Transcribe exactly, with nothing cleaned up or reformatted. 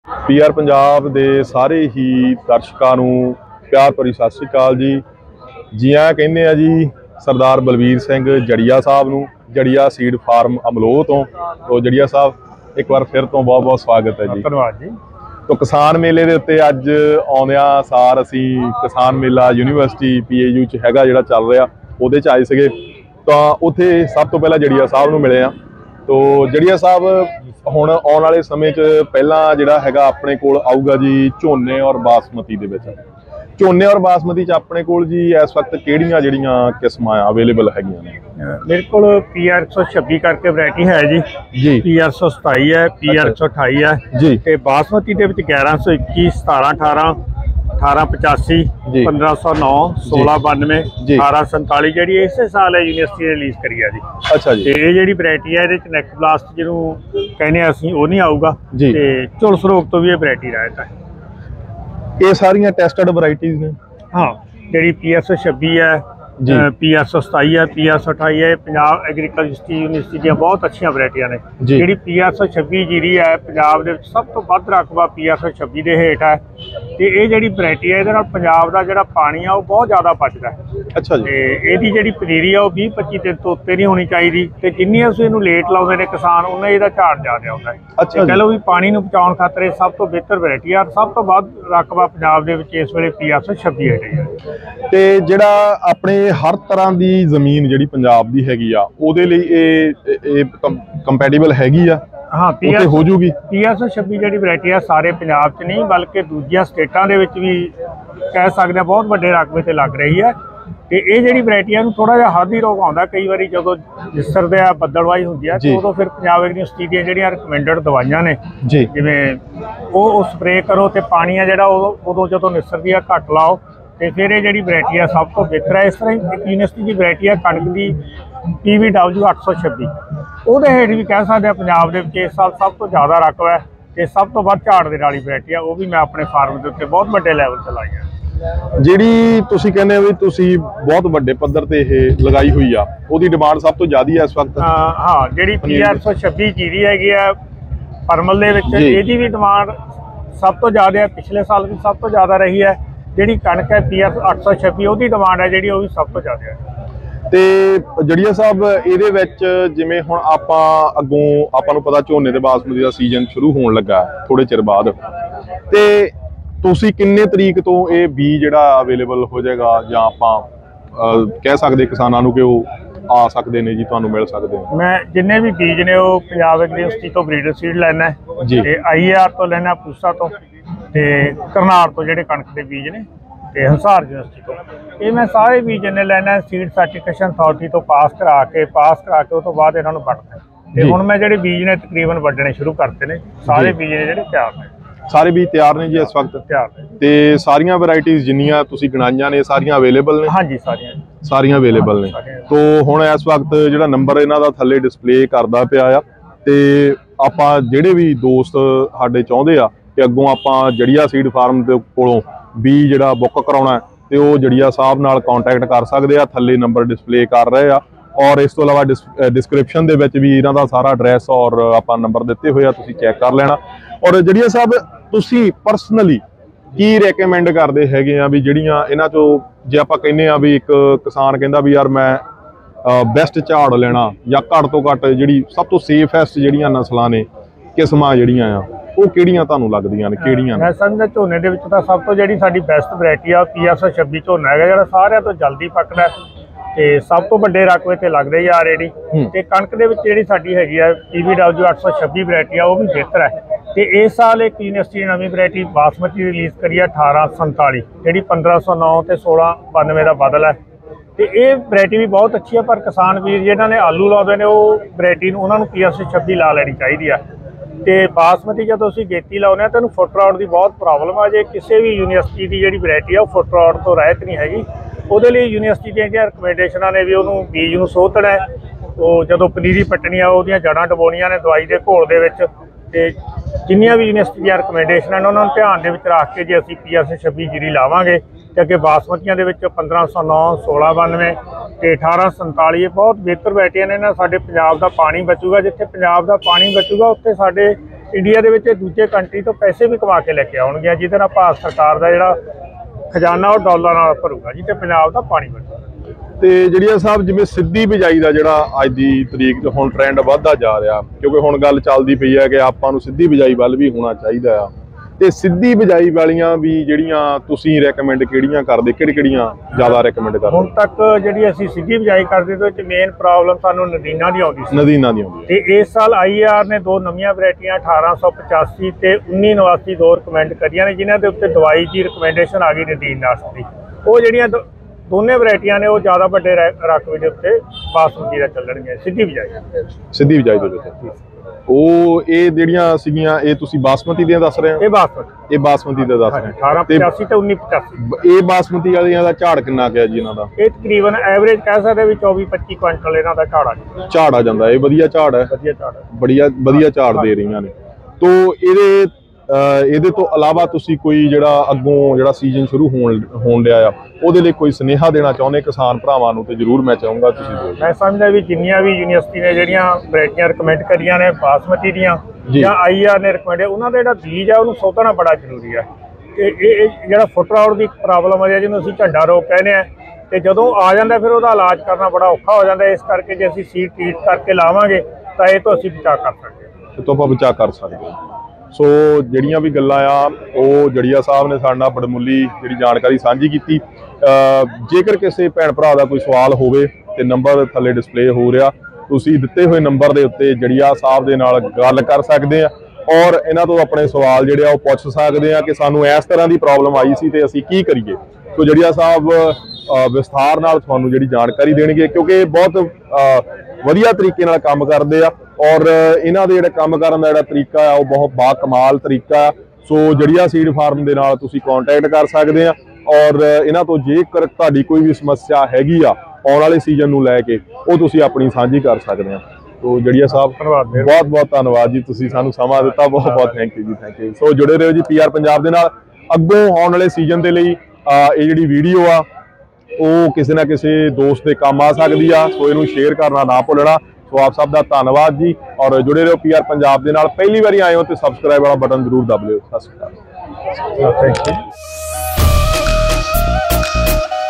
P R Punjab दे सारे ही दर्शकों नूं प्यार भरी सत श्री अकाल जी। जी आं कहने आ जी सरदार बलवीर सिंह जड़िया साहब नूं जड़िया सीड फार्म अमलोह तो तो जड़िया साहब एक बार फिर तो बहुत बहुत स्वागत है जी। धन्यवाद जी। तो किसान मेले दे उत्ते अज आउंदियां सार असीं किसान मेला यूनीवर्सिटी पी ए यू च हैगा जिहड़ा चल रहा उहदे च आए सीगे तो उत्थे सब तो पहला जड़िया साहब नूं मिले आ। तो जड़िया साहब हुण आउण वाले समय च पहला जिहड़ा हैगा अपने कोल आऊगा जी झोने और बासमती दे विच। झोने और बासमती च अपने कोल जी इस वक्त किहड़ियां जिहड़ियां किस्मां अवेलेबल हैगियां ने? मेरे को पी आर एक सौ छब्बी करके वैरायटी है जी जी पी आर सौ सताई है पी आर एक सौ अठाई है जी ते बासमती दे विच ग्यारह सौ इक्की सतारह अठारह अठारह पचासी पंद्रह सौ नौ सोलह बानवे अठारह संताली जी इस साल है यूनीवर्सिटी ने रिलीज करी है जी। अच्छा जी। ये जी वैरायटी है ये नेक ब्लास्ट जिन्हों कहने असीं वो नहीं आऊगा जी ते झुलस रोग तो भी ये वैरायटी रहत है। ये सारियां टेस्टेड वैरायटीज ने। हाँ जी पी आर सौ छब्बी है पी आर सौ सताई है पी आर सौ अठाई है पंजाब एग्रीकल्चर यूनीवर्सिटी दी बहुत अच्छी वैरायटियां ने। जी पी आर सौ छब्बी जीरी है पंजाब दे सब तो वध रकबा पी आर सौ छब्बी के हेठ है तो ये जी वैरायटी है ये पंजाब का जो पानी है वो बहुत ज़्यादा बचता है। अच्छा जी। ये जी पनीरी है वो भी पच्ची दिन तो उत्ते नहीं होनी चाहिए तो जिन्नी असं इनू लेट लाते हैं किसान उन्हें यदा झाड़ ज़्यादा आता है। अच्छा कह लो भी पानी बचाने खातर सब तो बेहतर वैरायटी है सब तो वध रकबा पंजाब के इस वे पी आर सौ छब्बी है। ते जिहड़ा अपने हर तरह की जमीन जिहड़ी पंजाब दी हैगी आ उहदे लई ए कंपैटिबल हैगी आ। हाँ पी आर हो जूगी पी आर सौ छब्बी जी वैरायटी है सारे पंजाब च नहीं बल्कि दूजिया स्टेटां दे विच भी कह सकते हैं बहुत वड्डे रकबे ते लग रही है। तो ये जी वैरायटी है थोड़ा जिहा हद ही रोग आता कई बार जो जिसरदे आ बदलवाई होंदी है तो उदों फिर पंजाब यूनीवर्सिटी दी जिहड़ियां रिकमेंडेड दवाइयां ने जी जिवें वो स्प्रे करो तो पानी है जिहड़ा उदों जदों निसरदी है घट लाओ तो फिर ये जी वैरायटी है सब तो बेहतर है। इस तरह एक यूनीवर्सिटी की वैरायटी है कणक की पी वी डबल्यू अठ सौ छब्बी वो हेठ भी कह सकते हैं पंजाब के इस साल सब तो ज़्यादा रकबा है तो सब तो वध झाड़ देने वाली वैरायटी है वो भी मैं अपने फार्म के उत्ते बहुत वड्डे लैवल से लाई है। जिहड़ी तुसीं कहने भी तुसीं बहुत वड्डे पद्धर ते इह लगाई हुई आ उहदी डिमांड सब तो ज़्यादा है इस वक्त? हाँ जिहड़ी पी आर सौ छब्बी जीरी हैगी है परमल दे विच इहदी भी डिमांड सब तो ज़्यादा है पिछले साल भी सब तो ज़्यादा रही है। जिहड़ी कणक है पी आर अठ सौ छब्बी उहदी डिमांड है जिहड़ी वो भी सब तो ज़्यादा है। ਤੇ ਜੜੀਆ ਸਾਹਿਬ ਇਹਦੇ ਵਿੱਚ ਜਿਵੇਂ ਹੁਣ ਆਪਾਂ ਅੱਗੋਂ ਆਪਾਂ ਨੂੰ ਪਤਾ ਝੋਨੇ ਤੇ ਬਾਸਮਤੀ ਦਾ ਸੀਜ਼ਨ ਸ਼ੁਰੂ ਹੋਣ ਲੱਗਾ ਥੋੜੇ ਚਿਰ ਬਾਅਦ ਤੇ ਤੁਸੀਂ ਕਿੰਨੇ ਤਰੀਕ ਤੋਂ ਇਹ ਬੀਜ ਜਿਹੜਾ ਅਵੇਲੇਬਲ ਹੋ ਜਾਏਗਾ ਜਾਂ ਆਪਾਂ ਕਹਿ ਸਕਦੇ ਕਿਸਾਨਾਂ ਨੂੰ ਕਿ ਉਹ ਆ ਸਕਦੇ ਨੇ ਜੀ ਤੁਹਾਨੂੰ ਮਿਲ ਸਕਦੇ ਨੇ? ਮੈਂ ਜਿੰਨੇ ਵੀ ਬੀਜ ਨੇ ਉਹ ਪੰਜਾਬ ਯੂਨੀਵਰਸਿਟੀ ਤੋਂ ਬਰੀਡਰ ਸੀਡ ਲੈਣਾ ਤੇ ਆਈ ਏ ਆਰ ਤੋਂ ਲੈਣਾ ਪੂਸਾ ਤੋਂ ਤੇ ਕਰਨਾਲ ਤੋਂ ਜਿਹੜੇ ਕਣਕ ਦੇ ਬੀਜ ਨੇ ਤੇ ਹੰਸਾਰ ਯੂਨੀਵਰਸਿਟੀ ਤੋਂ ਇਹ ਮੈਂ ਸਾਰੇ ਬੀਜ ਨੇ ਲੈਣਾ ਸੀਡ ਸਰਟੀਫਿਕੇਸ਼ਨ ਅਥਾਰਟੀ ਤੋਂ ਪਾਸ ਕਰਾ ਕੇ ਪਾਸ ਕਰਾ ਕੇ ਉਸ ਤੋਂ ਬਾਅਦ ਇਹਨਾਂ ਨੂੰ ਵੱਢਣਾ ਤੇ ਹੁਣ ਮੈਂ ਜਿਹੜੇ ਬੀਜ ਨੇ ਤਕਰੀਬਨ ਵੱਢਣੇ ਸ਼ੁਰੂ ਕਰਤੇ ਨੇ ਸਾਰੇ ਬੀਜ ਨੇ ਜਿਹੜੇ ਤਿਆਰ ਨੇ ਸਾਰੇ ਬੀਜ ਤਿਆਰ ਨੇ ਜੀ ਇਸ ਵਕਤ ਤਿਆਰ ਨੇ ਤੇ ਸਾਰੀਆਂ ਵੈਰਾਈਟੀਆਂ ਜਿੰਨੀਆਂ ਤੁਸੀਂ ਗਿਣਾਈਆਂ ਨੇ ਸਾਰੀਆਂ ਅਵੇਲੇਬਲ ਨੇ? ਹਾਂਜੀ ਸਾਰੀਆਂ ਸਾਰੀਆਂ ਅਵੇਲੇਬਲ ਨੇ। ਤੋਂ ਹੁਣ ਇਸ ਵਕਤ ਜਿਹੜਾ ਨੰਬਰ ਇਹਨਾਂ ਦਾ ਥੱਲੇ ਡਿਸਪਲੇ ਕਰਦਾ ਪਿਆ ਆ ਤੇ ਆਪਾਂ ਜਿਹੜੇ ਵੀ ਦੋਸਤ ਸਾਡੇ ਚਾਹੁੰਦੇ ਆ ਕਿ ਅੱਗੋਂ ਆਪਾਂ ਜੜੀਆ ਸੀਡ ਫਾਰਮ ਦੇ ਕੋਲੋਂ ਬੀਜ ਜਿਹੜਾ ਬੁੱਕ ਕਰਾਉਣਾ ਤੇ ਉਹ ਜੜੀਆ ਸਾਹਿਬ ਨਾਲ ਕੰਟੈਕਟ ਕਰ ਸਕਦੇ ਆ ਥੱਲੇ ਨੰਬਰ ਡਿਸਪਲੇ ਕਰ ਰਹੇ ਆ ਔਰ ਇਸ ਤੋਂ ਇਲਾਵਾ ਡਿਸਕ੍ਰਿਪਸ਼ਨ ਦੇ ਵਿੱਚ ਵੀ ਇਹਨਾਂ ਦਾ ਸਾਰਾ ਐਡਰੈਸ ਔਰ ਆਪਾਂ ਨੰਬਰ ਦਿੱਤੇ ਹੋਏ ਆ ਤੁਸੀਂ ਚੈੱਕ ਕਰ ਲੈਣਾ। ਔਰ ਜੜੀਆ ਸਾਹਿਬ ਤੁਸੀਂ ਪਰਸਨਲੀ ਕੀ ਰეკਮੈਂਡ ਕਰਦੇ ਹੈਗੇ ਆ ਵੀ ਜਿਹੜੀਆਂ ਇਹਨਾਂ ਚੋਂ ਜੇ ਆਪਾਂ ਕਹਿੰਦੇ ਆ ਵੀ ਇੱਕ ਕਿਸਾਨ ਕਹਿੰਦਾ ਵੀ ਯਾਰ ਮੈਂ ਬੈਸਟ ਝਾੜ ਲੈਣਾ ਜਾਂ ਘੱਟ ਤੋਂ ਘੱਟ ਜਿਹੜੀ ਸਭ ਤੋਂ ਸੇਫੈਸਟ ਜਿਹੜੀਆਂ ਨਸਲਾਂ ਨੇ ਕਿਸਮਾਂ ਜਿਹੜੀਆਂ ਆ ਉਹ ਕਿਹੜੀਆਂ ਤੁਹਾਨੂੰ ਲੱਗਦੀਆਂ ਨੇ ਕਿਹੜੀਆਂ ਨੇ? ਮੈਂ ਸਮਝਦਾ ਝੋਨੇ ਦੇ ਵਿੱਚ ਤਾਂ ਸਭ ਤੋਂ ਜਿਹੜੀ ਸਾਡੀ ਬੈਸਟ ਵੈਰਾਇਟੀ ਆ ਪੀ ਆਰ ਸੌ ਛੱਬੀ ਝੋਨਾ ਹੈਗਾ ਜਿਹੜਾ ਸਾਰਿਆਂ ਤੋਂ ਜਲਦੀ ਪੱਕਦਾ ਤੇ ਸਭ ਤੋਂ ਵੱਡੇ ਰਕਬੇ ਤੇ ਲੱਗਦੇ ਹੀ ਆ ਰੇਡੀ ਤੇ ਕਣਕ ਦੇ ਵਿੱਚ ਜਿਹੜੀ ਸਾਡੀ ਹੈਗੀ ਆ ਪੀ ਵੀ ਡਬਲਯੂ ਅੱਠ ਸੌ ਛੱਬੀ ਵੈਰਾਇਟੀ ਆ ਉਹ ਵੀ ਬਿਹਤਰ ਹੈ। ਤੇ ਇਸ ਸਾਲ ਇੱਕ ਯੂਨੀਵਰਸਿਟੀ ਨੇ ਨਵੀਂ ਵੈਰਾਇਟੀ ਬਾਸਮਤੀ ਰਿਲੀਜ਼ ਕਰੀ ਆ ਅਠਾਰਾਂ ਸੰਤਾਲੀ ਜਿਹੜੀ ਪੰਦਰਾਂ ਸੌ ਨੌ ਤੇ ਸੋਲਾਂ ਬਾਨਵੇਂ ਦਾ ਬਦਲ ਹੈ ਤੇ ਇਹ ਵੈਰਾਇਟੀ ਵੀ ਬਹੁਤ ਅੱਛੀ ਹੈ ਪਰ ਕਿਸਾਨ ਵੀਰ ਜਿਨ੍ਹਾਂ ਨੇ ਆਲੂ ਲਾਉਂਦੇ ਨੇ ਉਹ ਵੈਰਾਇਟੀ ਨੂੰ ਉਹਨਾਂ ਨੂੰ ਪੀ ਆਰ ਸੌ ਛੱਬੀ ਲਾ ਲੈਣੀ ਚਾਹੀਦੀ ਆ। ਤੇ ਬਾਸਮਤੀ ਜਦੋਂ ਅਸੀਂ ਗੇਤੀ ਲਾਉਂਦੇ ਆ ਤਾਂ ਇਹਨੂੰ ਫੁੱਟ ਰੌਟ ਦੀ ਬਹੁਤ ਪ੍ਰੋਬਲਮ ਆ ਜੇ ਕਿਸੇ ਵੀ ਯੂਨੀਵਰਸਿਟੀ ਦੀ ਜਿਹੜੀ ਵੈਰਾਇਟੀ ਆ ਉਹ ਫੁੱਟ ਰੌਟ ਤੋਂ ਰਹਿਤ ਨਹੀਂ ਹੈਗੀ ਉਹਦੇ ਲਈ ਯੂਨੀਵਰਸਿਟੀ ਦੀਆਂ ਜਿਹੜੀਆਂ ਰਿਕਮੈਂਡੇਸ਼ਨਾਂ ਨੇ ਵੀ ਉਹਨੂੰ ਬੀਜ ਨੂੰ ਸੋਧਣਾ ਉਹ ਜਦੋਂ ਪਨੀਰੀ ਪੱਟਣੀ ਆ ਉਹਦੀਆਂ ਜੜ੍ਹਾਂ ਡਬੋਣੀਆਂ ਨੇ ਦਵਾਈ ਦੇ ਘੋਲ ਦੇ ਵਿੱਚ ਤੇ ਜਿੰਨੀਆਂ ਵੀ ਯੂਨੀਵਰਸਿਟੀ ਦੀਆਂ ਰਿਕਮੈਂਡੇਸ਼ਨਾਂ ਨੇ ਉਹਨਾਂ ਨੂੰ ਧਿਆਨ ਦੇ ਵਿੱਚ ਰੱਖ ਕੇ ਜੇ ਅਸੀਂ ਪੀ ਆਰ ਸੌ ਛੱਬੀ ਜੀਰੀ ਲਾਵਾਂਗੇ ਤੇ ਅੱਗੇ ਬਾਸਮਤੀਆਂ ਦੇ ਵਿੱਚ ਪੰਦਰਾਂ ਸੌ ਨੌ ਸੋਲਾਂ ਬਾਨਵੇਂ ਤੇ ਅਠਾਰਾਂ ਸੰਤਾਲੀ ਬਹੁਤ ਬਿਹਤਰ ਵੈਰਾਈਟੀਆਂ ਨੇ ਨਾ ਸਾਡੇ ਪੰਜਾਬ ਦਾ ਪਾਣੀ ਬਚੂਗਾ ਜਿੱਥੇ ਪੰਜਾਬ ਦਾ ਪਾਣੀ ਬਚੂਗਾ ਉੱਥੇ ਸਾਡੇ ਇੰਡੀਆ ਦੇ ਵਿੱਚ ਦੂਜੇ ਕੰਟਰੀ ਤੋਂ ਪੈਸੇ ਵੀ ਕਮਾ ਕੇ ਲੈ ਕੇ ਆਉਣਗੇ, ਜਿਹਦੇ ਨਾਲ ਭਾਰਤ ਸਰਕਾਰ ਦਾ ਜਿਹੜਾ ਖਜ਼ਾਨਾ ਉਹ ਡਾਲਰ ਨਾਲ ਭਰੂਗਾ ਜੀ, ਤੇ ਪੰਜਾਬ ਦਾ ਪਾਣੀ ਬਚੂਗਾ। ਤੇ ਜਿਹੜੀਆਂ ਸਾਹਿਬ ਜਿਵੇਂ ਸਿੱਧੀ ਬਿਜਾਈ ਦਾ ਜਿਹੜਾ ਅੱਜ ਦੀ ਤਰੀਕ 'ਚ ਹੁਣ ਟ੍ਰੈਂਡ ਵੱਧਦਾ ਜਾ ਰਿਹਾ, ਕਿਉਂਕਿ ਹੁਣ ਗੱਲ ਚੱਲਦੀ ਪਈ ਹੈ ਕਿ ਆਪਾਂ ਨੂੰ ਸਿੱਧੀ ਬਿਜਾਈ ਵੱਲ ਵੀ ਹੋਣਾ ਚਾਹੀਦਾ ਆ, ਤੇ ਸਿੱਧੀ ਬਿਜਾਈ ਵਾਲੀਆਂ ਵੀ ਜਿਹੜੀਆਂ ਤੁਸੀਂ ਰეკਮੈਂਡ ਕਿਹੜੀਆਂ ਕਰਦੇ, ਕਿਹੜੀ ਕਿਹੜੀਆਂ ਜ਼ਿਆਦਾ ਰეკਮੈਂਡ ਕਰਦੇ? ਹੁਣ ਤੱਕ ਜਿਹੜੀ ਅਸੀਂ ਸਿੱਧੀ ਬਿਜਾਈ ਕਰਦੇ ਤੇ ਵਿੱਚ ਮੇਨ ਪ੍ਰੋਬਲਮ ਸਾਨੂੰ ਨਦੀਨਾਂ ਦੀ ਆਉਂਦੀ ਸੀ। ਨਦੀਨਾਂ ਦੀ ਆਉਂਦੀ ਤੇ ਇਸ ਸਾਲ ਆਈ ਆਰ ਨੇ ਦੋ ਨਵੀਆਂ ਵੈਰਾਈਟੀਆਂ ਅਠਾਰਾਂ ਸੌ ਪਚਾਸੀ ਤੇ ਉੱਨੀ ਨਵਾਸੀ ਦੋ ਰਿਕਮੈਂਡ ਕਰੀਆਂ ਨੇ, ਜਿਨ੍ਹਾਂ ਦੇ ਉੱਤੇ ਦਵਾਈ ਦੀ ਰਿਕਮੈਂਡੇਸ਼ਨ ਆ ਗਈ ਨਦੀਨ ਨਾਸ਼ਕ ਦੀ। ਉਹ ਜਿਹੜੀਆਂ ਦੋਨੇ ਵੈਰਾਈਟੀਆਂ ਨੇ ਉਹ ਜ਼ਿਆਦਾ ਵੱਡੇ ਰਕਬੇ ਦੇ ਉੱਤੇ ਬਾਸਮਤੀ ਦਾ ਚੱਲਣਗੀਆਂ ਸਿੱਧੀ ਬਿਜਾਈ ਸਿੱਧੀ ਬਿਜਾਈ ਦੇ ਵਿੱਚ। ਉਹ ਇਹ ਜਿਹੜੀਆਂ ਸੀਗੀਆਂ ਇਹ ਤੁਸੀਂ ਬਾਸਮਤੀ ਦੀਆਂ ਦੱਸ ਰਹੇ ਹੋ? ਇਹ ਬਾਸਮਤੀ ਇਹ ਬਾਸਮਤੀ ਦਾ ਦੱਸ ਰਹੇ ਅਠਾਰਾਂ ਪਚਾਸੀ ਤੇ ਉੱਨੀ ਪਚਾਸੀ। ਇਹ ਬਾਸਮਤੀ ਵਾਲੀਆਂ ਦਾ ਝਾੜ ਕਿੰਨਾ ਕੁ ਹੈ ਜੀ ਇਹਨਾਂ ਦਾ? ਇਹ ਤਕਰੀਬਨ ਐਵਰੇਜ ਕਹਿ ਸਕਦੇ ਵੀ ਚੌਵੀ ਪੱਚੀ ਕੁਇੰਟਲ ਇਹਨਾਂ ਦਾ ਝਾੜ ਆ ਜਾਂਦਾ। ਝਾੜ ਆ ਜਾਂਦਾ, ਇਹ ਵਧੀਆ ਝਾੜ ਹੈ, ਵਧੀਆ ਝਾੜ ਬੜੀਆ ਵਧੀਆ ਝਾੜ ਦੇ ਰਹੀਆਂ ਨੇ। ਤੋ ਇਹਦੇ ਇਹਦੇ ਤੋਂ ਇਲਾਵਾ ਤੁਸੀਂ ਕੋਈ ਜਿਹੜਾ ਅੱਗੋਂ ਜਿਹੜਾ ਸੀਜ਼ਨ ਸ਼ੁਰੂ ਹੋਣ ਹੋਣ ਡਿਆ ਆ ਉਹਦੇ ਲਈ ਕੋਈ ਸੁਨੇਹਾ ਦੇਣਾ ਚਾਹੁੰਦੇ ਕਿਸਾਨ ਭਰਾਵਾਂ ਨੂੰ? ਤੇ ਜ਼ਰੂਰ ਮੈਂ ਚਾਹੂੰਗਾ ਤੁਸੀਂ ਦਿਓ। ਮੈਂ ਸਮਝਦਾ ਵੀ ਜਿੰਨੀਆਂ ਵੀ ਯੂਨੀਵਰਸਿਟੀ ਨੇ ਜਿਹੜੀਆਂ ਵੈਰਾਈਟੀਆਂ ਰਿਕਮੈਂਡ ਕਰੀਆਂ ਨੇ ਬਾਸਮਤੀ ਦੀਆਂ ਜਾਂ ਆਈ ਆਰ ਨੇ ਰਿਕਮੈਂਡ, ਉਹਨਾਂ ਦਾ ਜਿਹੜਾ ਬੀਜ ਆ ਉਹਨੂੰ ਸੋਧਣਾ ਬੜਾ ਜ਼ਰੂਰੀ ਆ। ਤੇ ਇਹ ਜਿਹੜਾ ਫੁੱਟ ਰੌਟ ਦੀ ਪ੍ਰੋਬਲਮ ਹੈ ਜਿਹਨੂੰ ਅਸੀਂ ਝੰਡਾ ਰੋਗ ਕਹਿੰਦੇ ਆ, ਤੇ ਜਦੋਂ ਆ ਜਾਂਦਾ ਫਿਰ ਉਹਦਾ ਇਲਾਜ ਕਰਨਾ ਬੜਾ ਔਖਾ ਹੋ ਜਾਂਦਾ। ਇਸ ਕਰਕੇ ਜੇ ਅਸੀਂ ਸੀਡ ਟ੍ਰੀਟ ਕਰਕੇ ਲਾਵਾਂਗੇ ਤਾਂ ਇਹ ਤੋਂ ਅਸੀਂ ਬਚਾਅ ਕਰ ਸਕਦੇ ਹਾਂ। ਇਹ ਤੋਂ ਆਪਾਂ ਬਚਾਅ ਕਰ ਸਕਦੇ ਹਾਂ। ਸੋ ਜਿਹੜੀਆਂ ਵੀ ਗੱਲਾਂ ਆ ਉਹ ਜੜੀਆ ਸਾਹਿਬ ਨੇ ਸਾਡੇ ਨਾਲ ਬੜਮੁੱਲੀ ਜਿਹੜੀ ਜਾਣਕਾਰੀ ਸਾਂਝੀ ਕੀਤੀ। ਜੇਕਰ ਕਿਸੇ ਭੈਣ ਭਰਾ ਦਾ ਕੋਈ ਸਵਾਲ ਹੋਵੇ ਤੇ ਨੰਬਰ ਥੱਲੇ ਡਿਸਪਲੇ ਹੋ ਰਿਹਾ, ਤੁਸੀਂ ਦਿੱਤੇ ਹੋਏ ਨੰਬਰ ਦੇ ਉੱਤੇ ਜੜੀਆ ਸਾਹਿਬ ਦੇ ਨਾਲ ਗੱਲ ਕਰ ਸਕਦੇ ਆ ਔਰ ਇਹਨਾਂ ਤੋਂ ਆਪਣੇ ਸਵਾਲ ਜਿਹੜੇ ਆ ਉਹ ਪੁੱਛ ਸਕਦੇ ਆ ਕਿ ਸਾਨੂੰ ਇਸ ਤਰ੍ਹਾਂ ਦੀ ਪ੍ਰੋਬਲਮ ਆਈ ਸੀ ਤੇ ਅਸੀਂ ਕੀ ਕਰੀਏ। ਸੋ ਜੜੀਆ ਸਾਹਿਬ ਵਿਸਥਾਰ ਨਾਲ ਤੁਹਾਨੂੰ ਜਿਹੜੀ ਜਾਣਕਾਰੀ ਦੇਣਗੇ, ਕਿਉਂਕਿ ਬਹੁਤ ਵਧੀਆ ਤਰੀਕੇ ਨਾਲ ਕੰਮ ਕਰਦੇ ਆ ਔਰ ਇਹਨਾਂ ਦੇ ਜਿਹੜੇ ਕੰਮ ਕਰਨ ਦਾ ਜਿਹੜਾ ਤਰੀਕਾ ਆ ਉਹ ਬਹੁਤ ਬਾ ਕਮਾਲ ਤਰੀਕਾ ਆ। ਸੋ ਜੜੀਆ ਸੀਡ ਫਾਰਮ ਦੇ ਨਾਲ ਤੁਸੀਂ ਕੰਟੈਕਟ ਕਰ ਸਕਦੇ ਆ ਔਰ ਇਹਨਾਂ ਤੋਂ ਜੇਕਰ ਤੁਹਾਡੀ ਕੋਈ ਵੀ ਸਮੱਸਿਆ ਹੈਗੀ ਆ ਆਉਣ ਵਾਲੇ ਸੀਜ਼ਨ ਨੂੰ ਲੈ ਕੇ ਉਹ ਤੁਸੀਂ ਆਪਣੀ ਸਾਂਝੀ ਕਰ ਸਕਦੇ ਆ। ਸੋ ਜੜੀਆ ਸਾਹਿਬ ਬਹੁਤ ਬਹੁਤ ਧੰਨਵਾਦ ਜੀ, ਤੁਸੀਂ ਸਾਨੂੰ ਸਮਾਂ ਦਿੱਤਾ, ਬਹੁਤ ਬਹੁਤ ਥੈਂਕ ਯੂ ਜੀ, ਥੈਂਕ ਯੂ। ਸੋ ਜੁੜੇ ਰਹੋ ਜੀ ਪੀ ਆਰ ਪੰਜਾਬ ਦੇ ਨਾਲ। ਅੱਗੋਂ ਆਉਣ ਵਾਲੇ ਸੀਜ਼ਨ ਦੇ ਲਈ ਇਹ ਜਿਹੜੀ ਵੀਡੀਓ ਆ ਉਹ ਕਿਸੇ ਨਾ ਕਿਸੇ ਦੋਸਤ ਦੇ ਕੰਮ ਆ ਸਕਦੀ ਆ, ਸੋ ਇਹਨੂੰ ਸ਼ੇਅਰ ਕਰਨਾ ਨਾ ਭੁੱਲਣਾ। ਸੋ ਆਪ ਸਭ ਦਾ ਧੰਨਵਾਦ ਜੀ ਔਰ ਜੁੜੇ ਰਹੋ ਪੀ ਆਰ ਪੰਜਾਬ ਦੇ ਨਾਲ। ਪਹਿਲੀ ਵਾਰੀ ਆਏ ਹੋ ਤੇ ਸਬਸਕ੍ਰਾਈਬ ਵਾਲਾ ਬਟਨ ਜ਼ਰੂਰ ਦਬ ਲਿਓ। ਸਤਿ ਸ਼੍ਰੀ ਅਕਾਲ।